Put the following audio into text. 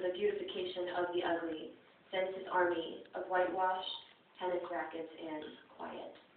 the beautification of the ugly, thence his army of whitewash, tennis rackets, and quiet.